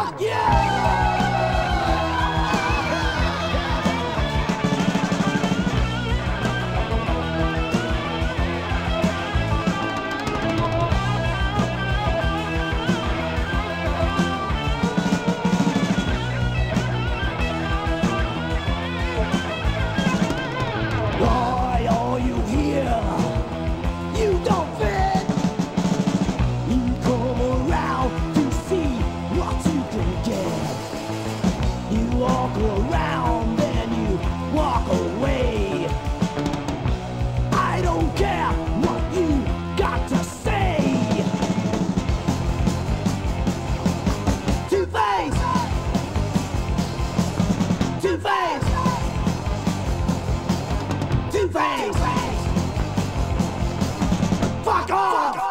Fuck you! Why are you here? You don't fit. You come around to see what you can get. You walk around, then you walk away. I don't care what you got to say. Two-Face! Two-Face! Two-Face! Fuck off!